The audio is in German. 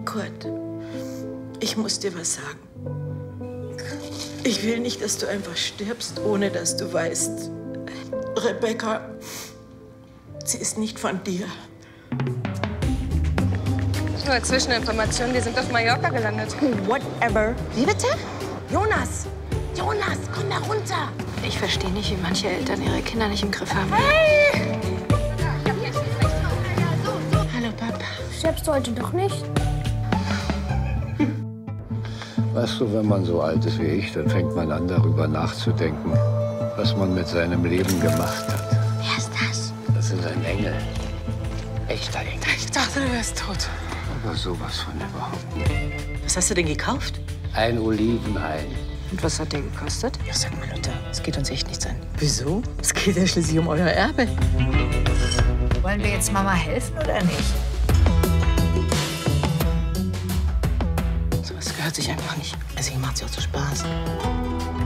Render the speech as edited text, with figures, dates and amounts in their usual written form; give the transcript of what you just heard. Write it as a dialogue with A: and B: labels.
A: Kurt, ich muss dir was sagen. Ich will nicht, dass du einfach stirbst, ohne dass du weißt, Rebecca, sie ist nicht von dir.
B: Nur Zwischeninformationen, die sind auf Mallorca gelandet.
C: Whatever. Wie bitte? Jonas! Jonas, komm da runter!
D: Ich verstehe nicht, wie manche Eltern ihre Kinder nicht im Griff haben.
C: Hey!
A: Hallo, Papa.
C: Stirbst du heute doch nicht?
E: Weißt du, wenn man so alt ist wie ich, dann fängt man an, darüber nachzudenken, was man mit seinem Leben gemacht hat.
C: Wer ist das?
E: Das ist ein Engel. Echter Engel.
A: Ich dachte, du wärst tot.
E: Aber sowas von überhaupt nicht.
A: Was hast du denn gekauft?
E: Ein Olivenhain.
D: Und was hat der gekostet?
A: Ja, sag mal, Luther, es geht uns echt nichts an. Wieso? Es geht ja schließlich um euer Erbe.
F: Wollen wir jetzt Mama helfen oder nicht?
A: Sowas gehört sich einfach nicht. Also, hier macht's ja auch so Spaß.